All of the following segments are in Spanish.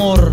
amor.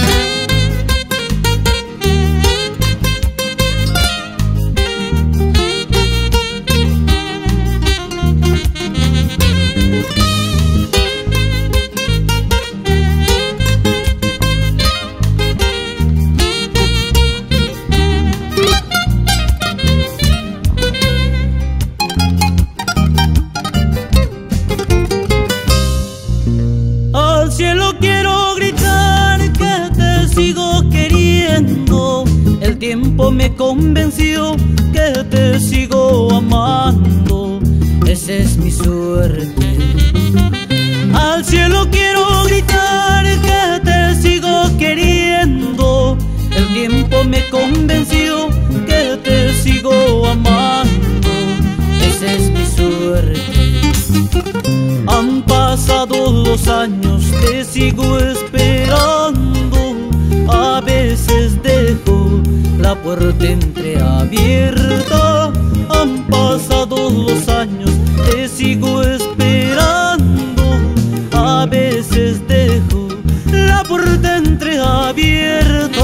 Al cielo quiero gritar que te sigo queriendo. El tiempo me convenció que te sigo amando. Esa es mi suerte. Al cielo quiero gritar que te sigo queriendo. El tiempo me convenció que te sigo amando. Esa es mi suerte. Han pasado los años, te sigo esperando. A veces dejo la puerta entreabierta. Han pasado los años, te sigo esperando. A veces dejo la puerta entreabierta.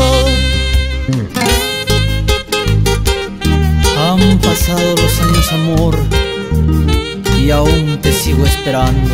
Han pasado los años, amor, y aún te sigo esperando.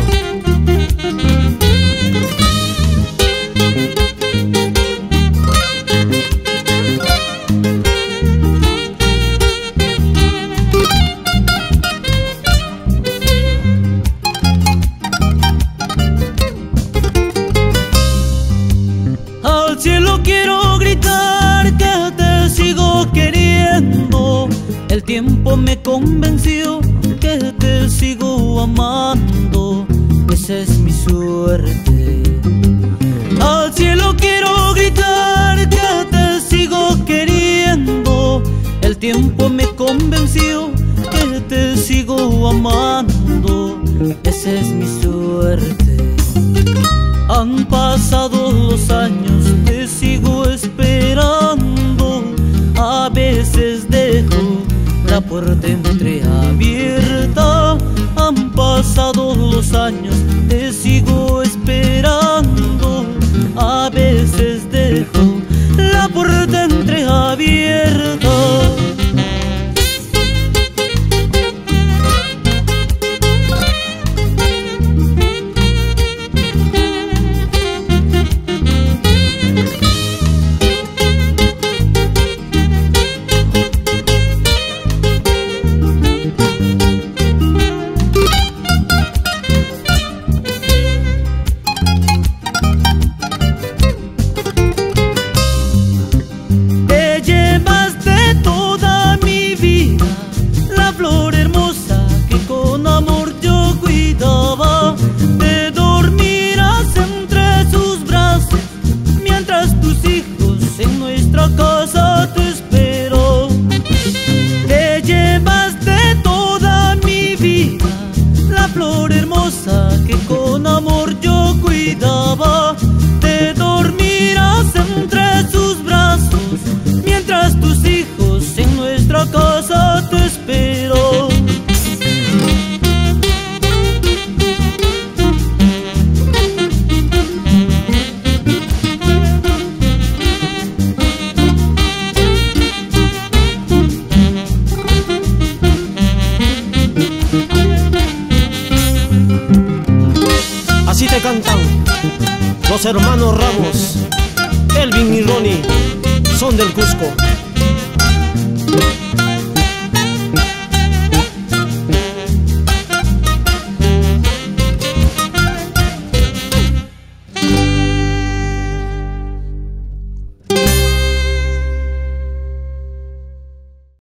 Al cielo quiero gritar que te sigo queriendo. El tiempo me convenció que te sigo amando. Esa es mi suerte. Al cielo quiero gritar que te sigo queriendo. El tiempo me convenció que te sigo amando. Esa es mi suerte. Han pasado los años, te sigo esperando. A veces dejo la puerta entreabierta. Han pasado los años, te sigo esperando. A veces dejo la puerta entreabierta. Te dormirás entre sus brazos mientras tus hijos en nuestra casa te espero. Te llevaste toda mi vida, la flor hermosa que con amor yo cuidaba. Te dormirás entre sus brazos mientras tus hijos en nuestra casa te espero. Así te cantan los hermanos Ramos, Elvin y Ronnie, son del Cusco.